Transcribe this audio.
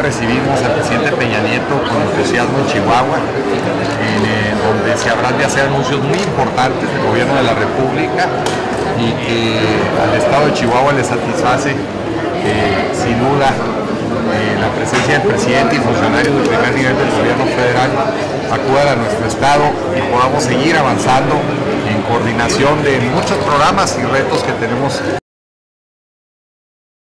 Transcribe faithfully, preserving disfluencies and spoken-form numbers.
recibimos al presidente Peña Nieto con entusiasmo en Chihuahua, en, eh, donde se habrán de hacer anuncios muy importantes del gobierno de la República y que al estado de Chihuahua le satisface eh, sin duda eh, la presencia del presidente y funcionarios del primer nivel del gobierno federal acudan a nuestro estado y podamos seguir avanzando en coordinación de muchos programas y retos que tenemos.